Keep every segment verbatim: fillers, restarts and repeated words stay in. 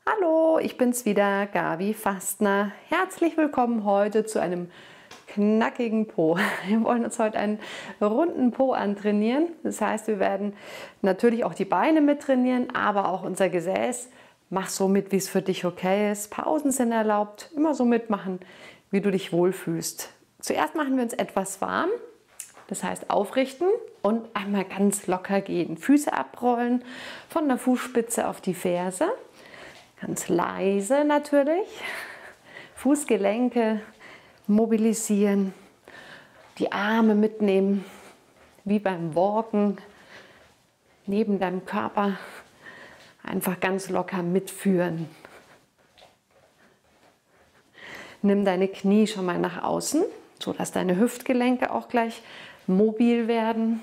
Hallo, ich bin's wieder, Gabi Fastner. Herzlich willkommen heute zu einem knackigen Po. Wir wollen uns heute einen runden Po antrainieren. Das heißt, wir werden natürlich auch die Beine mit trainieren, aber auch unser Gesäß. Mach so mit, wie es für dich okay ist. Pausen sind erlaubt. Immer so mitmachen, wie du dich wohlfühlst. Zuerst machen wir uns etwas warm. Das heißt aufrichten und einmal ganz locker gehen. Füße abrollen von der Fußspitze auf die Ferse. Ganz leise natürlich. Fußgelenke mobilisieren. Die Arme mitnehmen, wie beim Walken. Neben deinem Körper einfach ganz locker mitführen. Nimm deine Knie schon mal nach außen, sodass deine Hüftgelenke auch gleich mobil werden.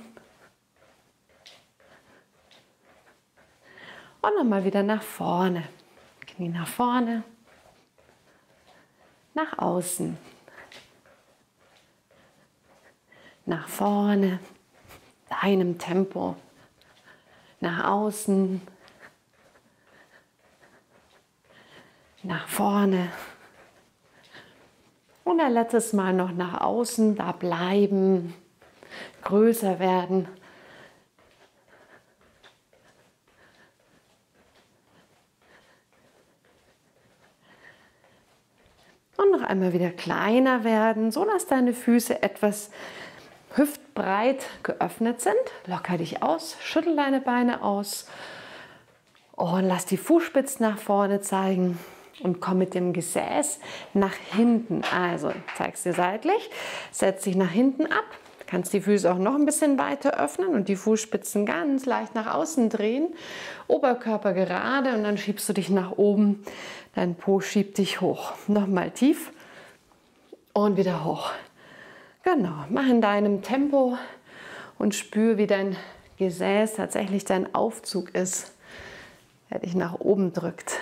Und nochmal wieder nach vorne. Knie nach vorne, nach außen, nach vorne, deinem Tempo, nach außen, nach vorne. Und ein letztes Mal noch nach außen, da bleiben, größer werden. Und noch einmal wieder kleiner werden, so dass deine Füße etwas hüftbreit geöffnet sind. Locker dich aus, schüttel deine Beine aus und lass die Fußspitzen nach vorne zeigen und komm mit dem Gesäß nach hinten. Also zeig's dir seitlich, setz dich nach hinten ab. Du kannst die Füße auch noch ein bisschen weiter öffnen und die Fußspitzen ganz leicht nach außen drehen. Oberkörper gerade und dann schiebst du dich nach oben. Dein Po schiebt dich hoch. Nochmal tief und wieder hoch. Genau, mach in deinem Tempo und spür, wie dein Gesäß tatsächlich dein Aufzug ist, der dich nach oben drückt.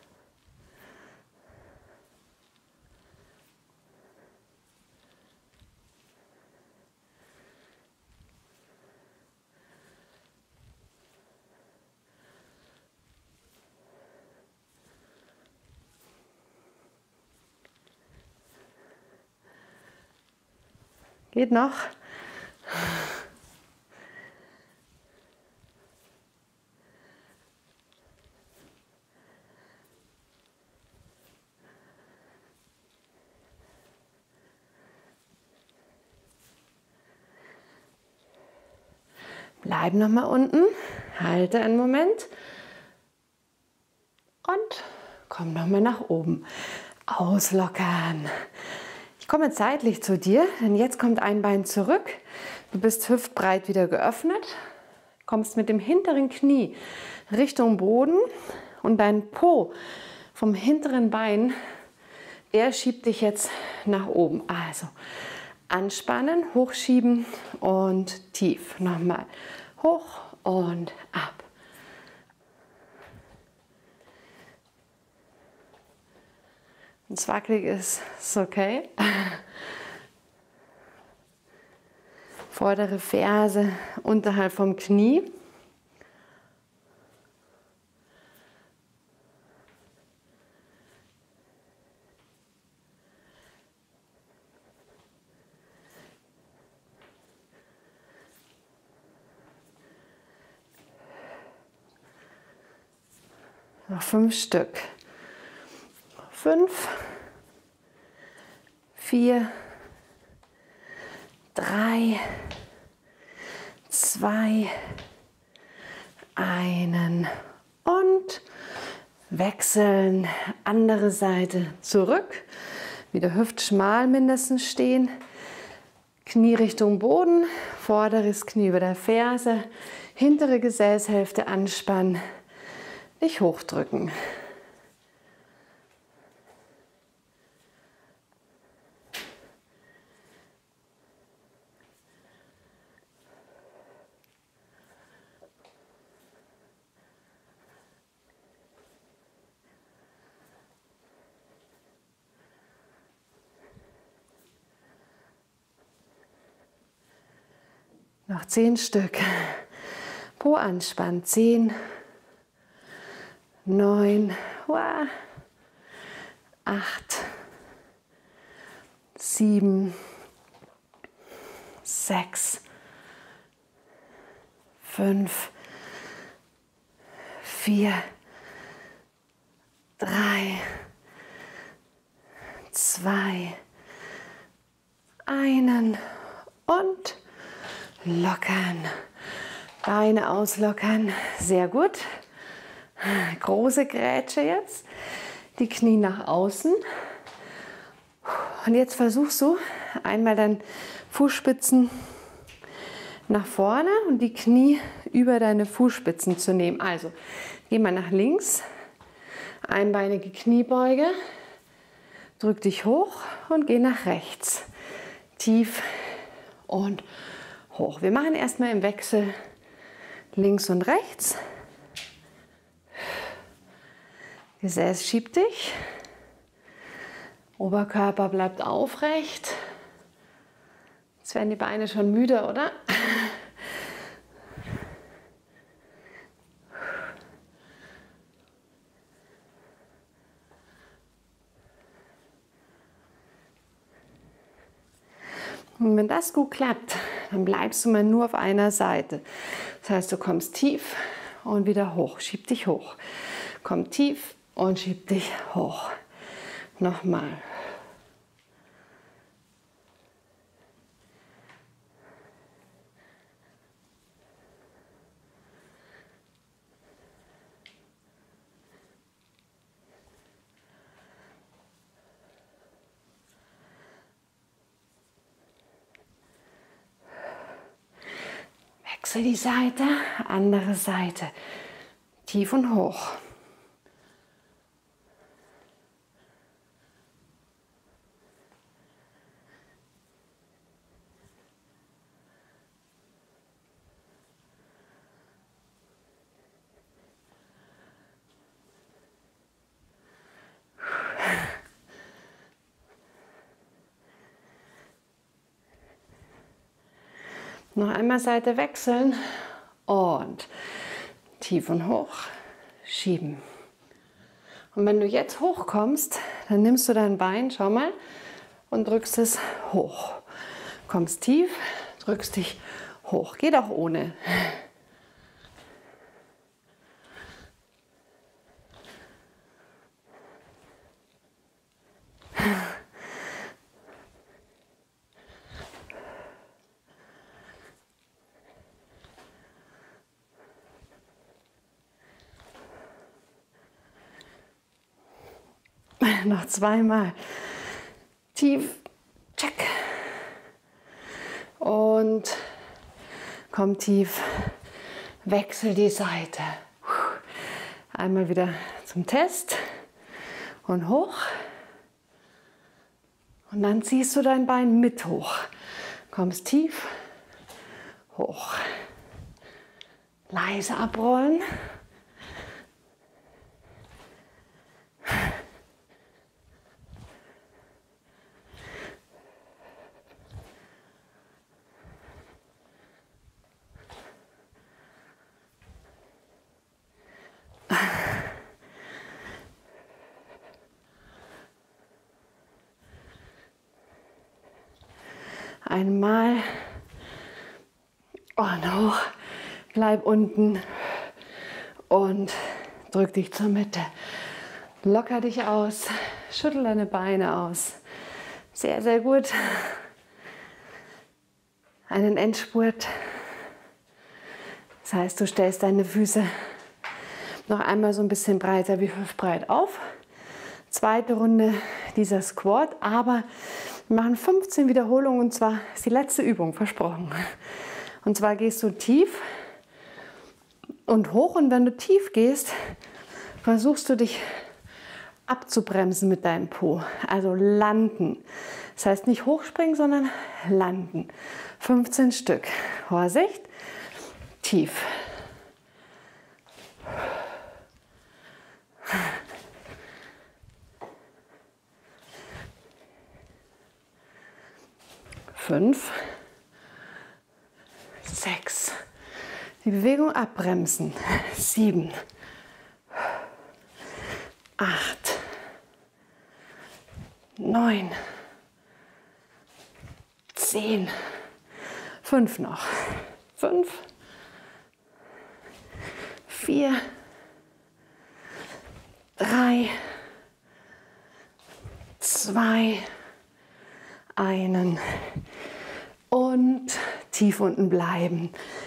Geht noch? Bleib noch mal unten, halte einen Moment und komm noch mal nach oben. Auslockern. Ich komme zeitlich zu dir, denn jetzt kommt ein Bein zurück. Du bist hüftbreit wieder geöffnet, kommst mit dem hinteren Knie Richtung Boden und dein Po vom hinteren Bein, der schiebt dich jetzt nach oben. Also anspannen, hochschieben und tief. Nochmal hoch und ab. Wenn es wackelig ist, ist okay. Vordere Ferse unterhalb vom Knie. Noch fünf Stück. Fünf, vier, drei, zwei, einen und wechseln. Andere Seite zurück. Wieder hüftschmal mindestens stehen. Knie Richtung Boden, vorderes Knie über der Ferse, hintere Gesäßhälfte anspannen, dich hochdrücken. Noch zehn Stück. Po anspannen. Zehn, neun Hua. Acht, sieben, sechs, fünf, vier, drei, zwei, einen und lockern. Beine auslockern. Sehr gut. Große Grätsche jetzt. Die Knie nach außen. Und jetzt versuchst du einmal deine Fußspitzen nach vorne und die Knie über deine Fußspitzen zu nehmen. Also geh mal nach links. Einbeinige Kniebeuge. Drück dich hoch und geh nach rechts. Tief und hoch. Wir machen erstmal im Wechsel links und rechts. Gesäß schiebt dich. Oberkörper bleibt aufrecht. Jetzt werden die Beine schon müde, oder? Und wenn das gut klappt, dann bleibst du mal nur auf einer Seite. Das heißt, du kommst tief und wieder hoch. Schieb dich hoch. Komm tief und schieb dich hoch. Nochmal. Wechsel die Seite, andere Seite. Tief und hoch. Noch einmal Seite wechseln und tief und hoch schieben. Und wenn du jetzt hochkommst, dann nimmst du dein Bein, schau mal, und drückst es hoch. Kommst tief, drückst dich hoch. Geht auch ohne. Noch zweimal. Tief, check. Und komm tief, wechsel die Seite. Einmal wieder zum Test und hoch. Und dann ziehst du dein Bein mit hoch. Kommst tief, hoch. Leise abrollen. Einmal und hoch, bleib unten und drück dich zur Mitte. Locker dich aus, schüttel deine Beine aus. Sehr, sehr gut. Einen Endspurt. Das heißt, du stellst deine Füße noch einmal so ein bisschen breiter wie hüftbreit auf. Zweite Runde dieser Squat, aber wir machen fünfzehn Wiederholungen und zwar ist die letzte Übung, versprochen. Und zwar gehst du tief und hoch und wenn du tief gehst, versuchst du dich abzubremsen mit deinem Po, also landen. Das heißt nicht hochspringen, sondern landen. fünfzehn Stück. Vorsicht, tief. Fünf, sechs, die Bewegung abbremsen, sieben, acht, neun, zehn, fünf noch, fünf, vier, drei, zwei, einen und tief unten bleiben.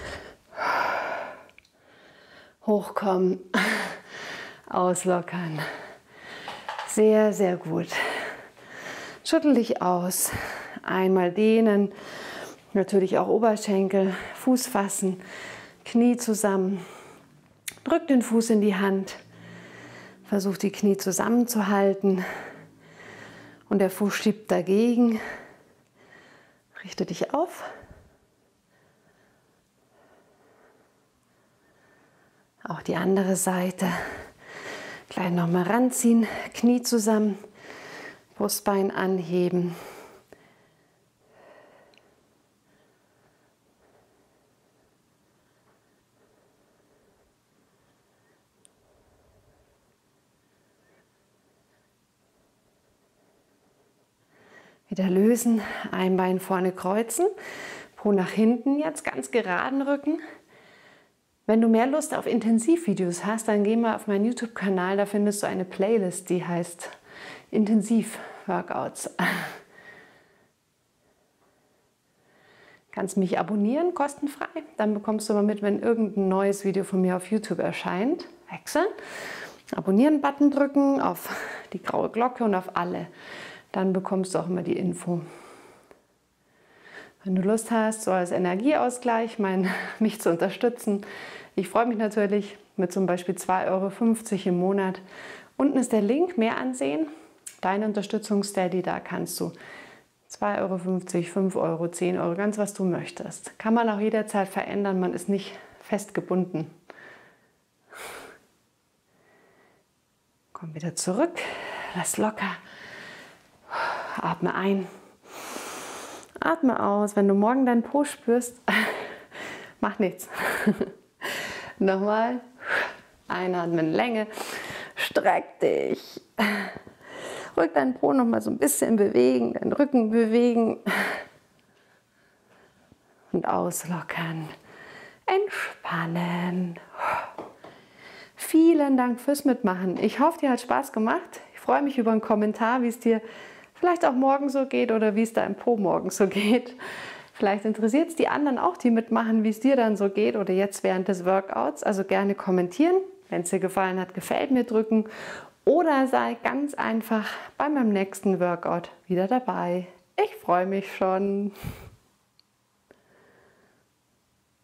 Hochkommen, auslockern. Sehr, sehr gut. Schüttel dich aus. Einmal dehnen, natürlich auch Oberschenkel, Fuß fassen, Knie zusammen. Drück den Fuß in die Hand. Versuch die Knie zusammenzuhalten. Und der Fuß schiebt dagegen. Richte dich auf. Auch die andere Seite. Gleich nochmal ranziehen, Knie zusammen, Brustbein anheben. Wieder lösen, ein Bein vorne kreuzen, Po nach hinten jetzt, ganz geraden Rücken. Wenn du mehr Lust auf Intensivvideos hast, dann geh mal auf meinen YouTube-Kanal, da findest du eine Playlist, die heißt Intensiv-Workouts. Kannst mich abonnieren, kostenfrei, dann bekommst du mal mit, wenn irgendein neues Video von mir auf YouTube erscheint. Wechseln, Abonnieren-Button drücken, auf die graue Glocke und auf alle. Dann bekommst du auch immer die Info. Wenn du Lust hast, so als Energieausgleich mein, mich zu unterstützen, ich freue mich natürlich mit zum Beispiel zwei Euro fünfzig im Monat. Unten ist der Link, mehr ansehen, deine Unterstützung Steady, da kannst du zwei Euro fünfzig, fünf Euro, zehn Euro, ganz was du möchtest. Kann man auch jederzeit verändern, man ist nicht festgebunden. Komm wieder zurück, lass locker, atme ein. Atme aus, wenn du morgen deinen Po spürst, mach nichts. Nochmal, einatmen, Länge, streck dich. Rück deinen Po nochmal so ein bisschen bewegen, deinen Rücken bewegen und auslockern, entspannen. Vielen Dank fürs Mitmachen. Ich hoffe, dir hat Spaß gemacht. Ich freue mich über einen Kommentar, wie es dir vielleicht auch morgen so geht oder wie es deinem Po morgen so geht. Vielleicht interessiert es die anderen auch, die mitmachen, wie es dir dann so geht oder jetzt während des Workouts. Also gerne kommentieren. Wenn es dir gefallen hat, gefällt mir drücken. Oder sei ganz einfach bei meinem nächsten Workout wieder dabei. Ich freue mich schon.